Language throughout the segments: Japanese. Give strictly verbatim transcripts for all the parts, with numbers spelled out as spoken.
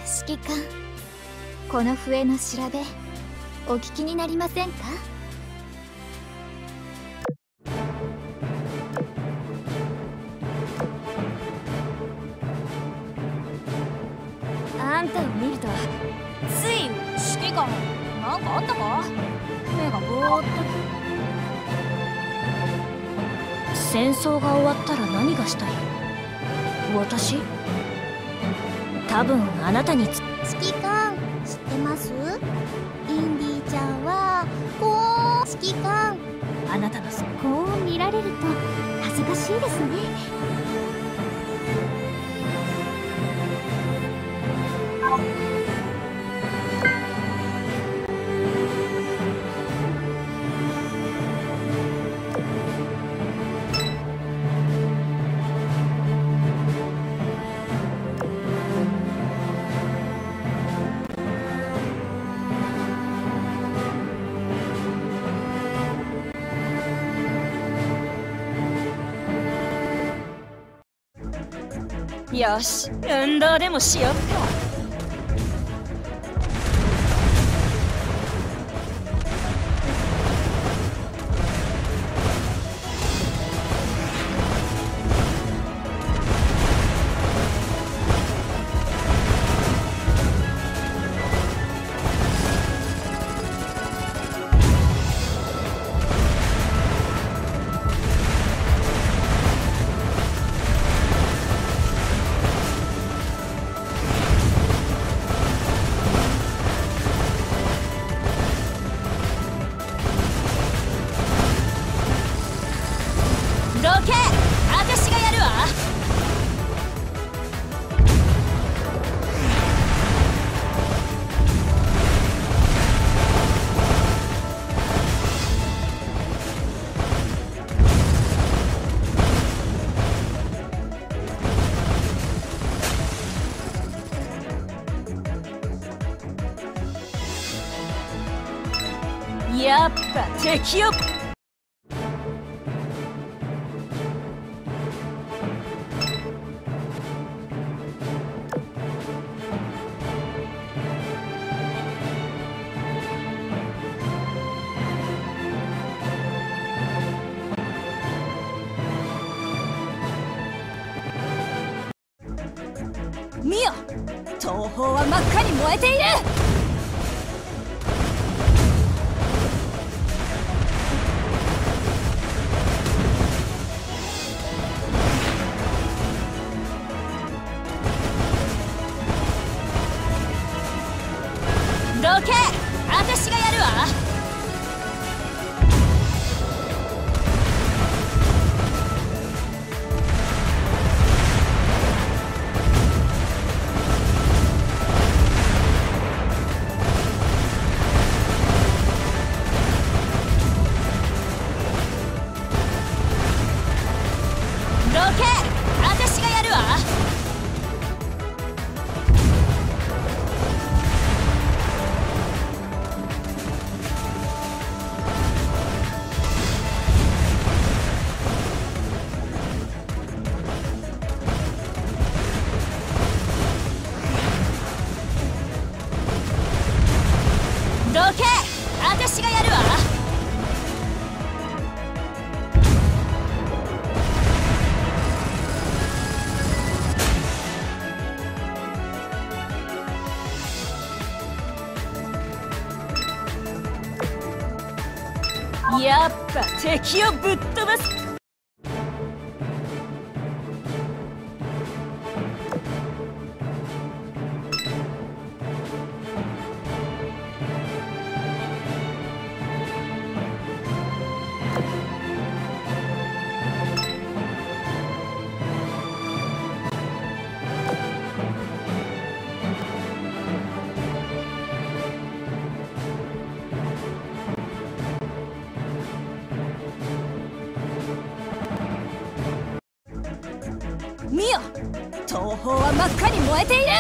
指揮官、この笛の調べお聞きになりませんか？ あんたを見るとつい指揮官、なんかあったか？目がぼーっと。戦争が終わったら何がしたい？私？多分あなたにつ。 指揮官、知ってます？インディちゃんはこう指揮官、 あなたのそこう見られると恥ずかしいですね。 よし、運動でもしよっか。どけ、私がやるわ。やっぱ敵よ。見よ、東方は真っ赤に燃えている。どけ、私がやるわ。どけ、私がやるわ。どけ、私がやるわ。やっぱ敵をぶっ飛ばす。見よ、東方は真っ赤に燃えている。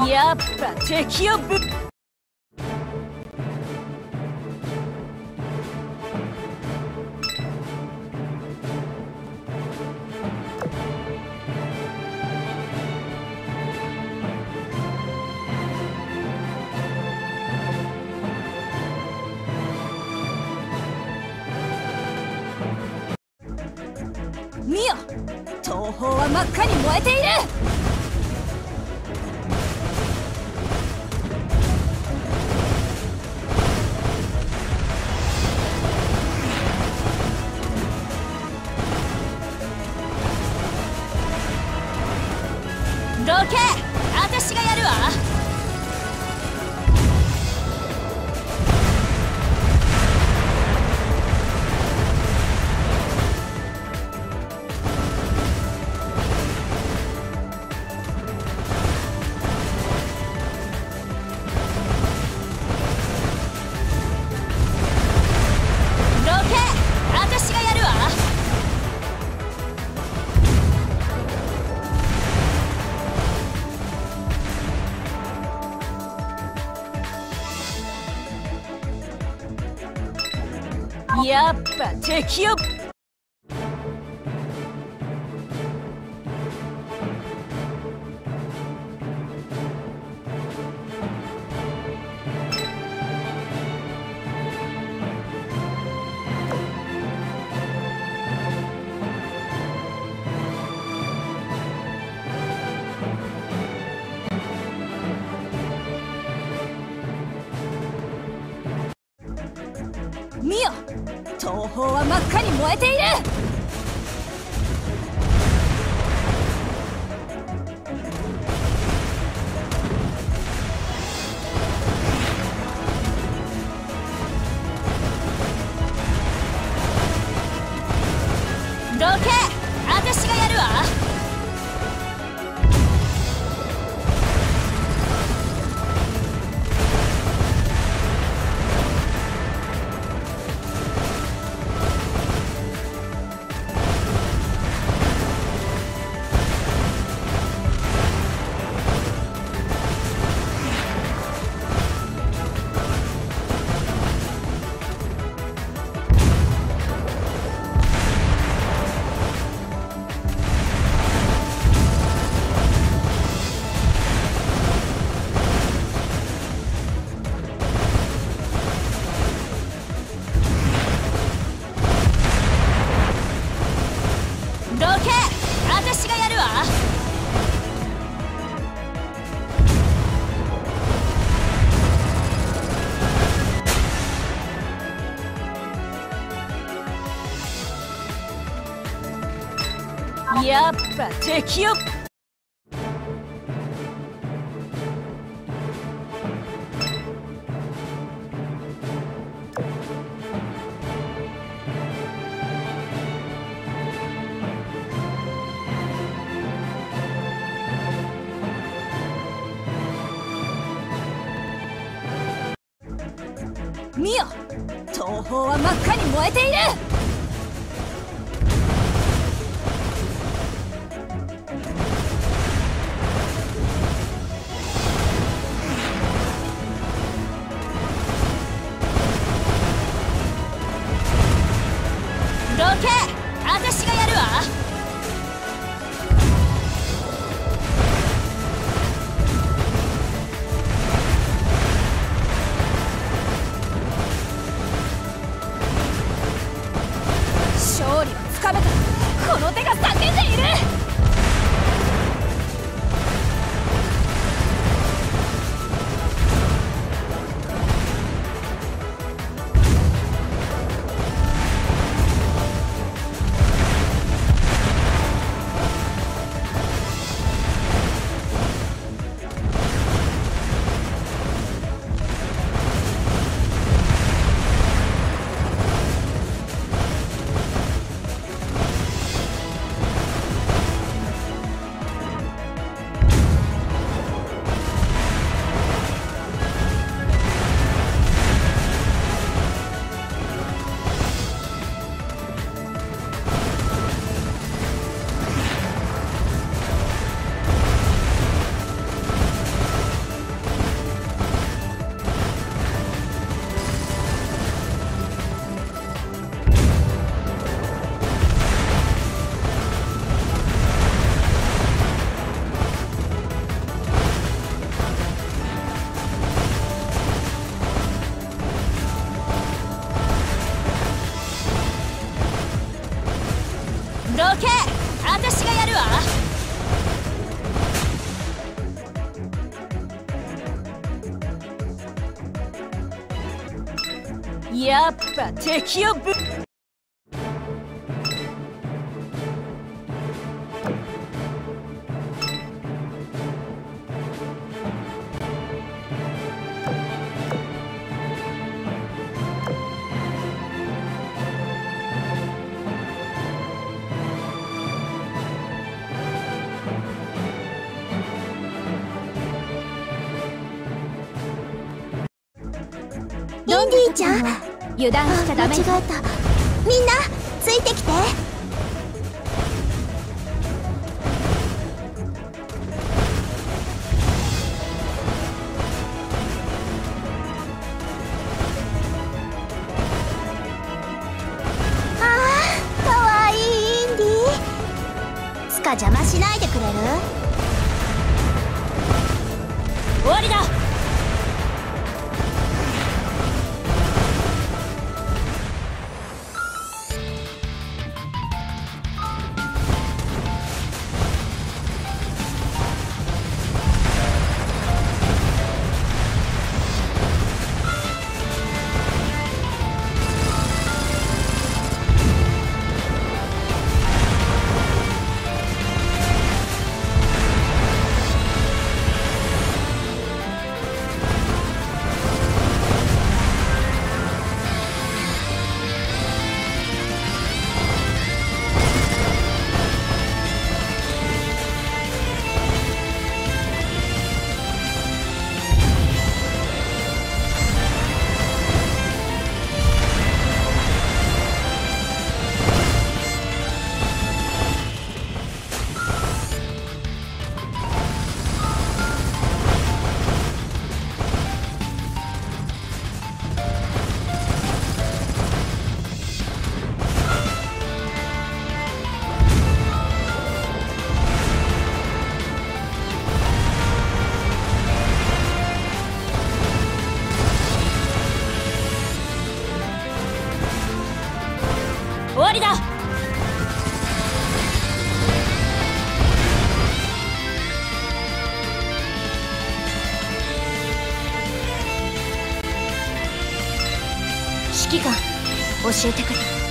やっぱ敵をぶっ見よ、東方は真っ赤に燃えている。どけ、私がやるわ。どけ、私がやるわ。やっぱ敵を見よ、東方は真っ赤に燃えている。どけ、私がやるわ。どけ、私がやるわ。やっぱ敵を見よ、東方は真っ赤に燃えている。どけ、私がやるわ。 私がやるわ。やっぱ敵をぶインディちゃん、 油断しちゃダメ。 間違えた。みんなついてきて。あー、かわいいインディ。スカ邪魔しないでくれる？ 終わりだ。終わりだ。指揮官、教えてくれ。